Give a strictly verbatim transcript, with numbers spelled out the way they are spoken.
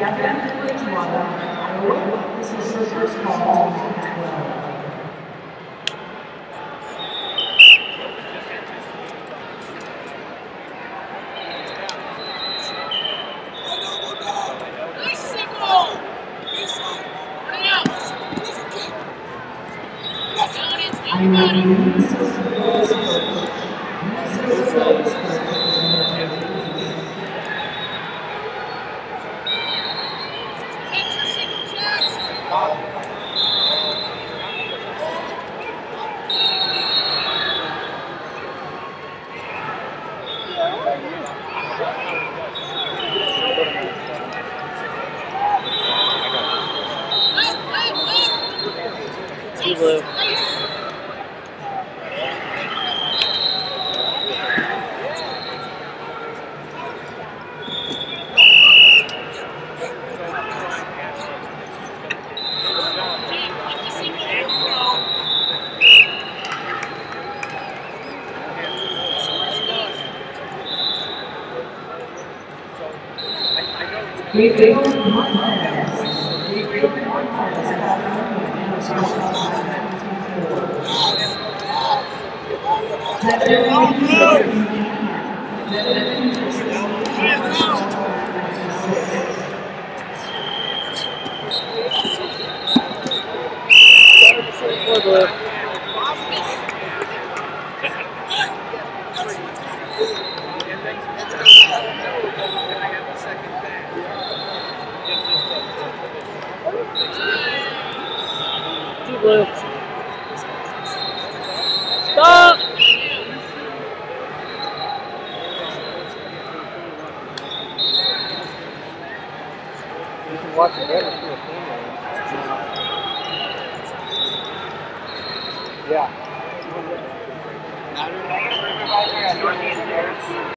Catherine Bridgewater, Iowa. This is her first call to twelve. Two blue. Gabriel Montes. Gabriel Montes. Four blue. Two blue. Stop! You can watch it better through a camera. Yeah.